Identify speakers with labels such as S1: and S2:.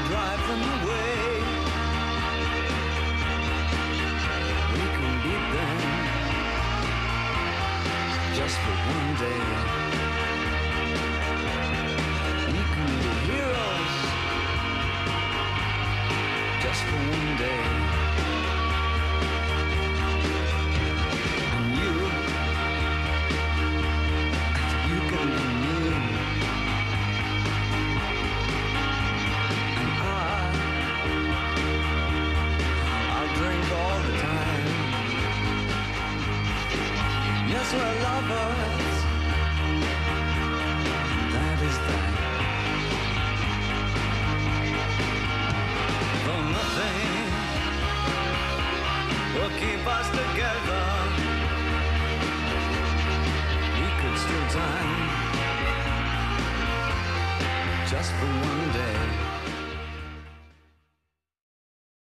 S1: drive them away. We can beat them just for one day. We can be heroes just for one day. And you can be me. And I'll drink all the time. Yes, we're lovers. That is that. For nothing will keep us together. We could steal time just for one day.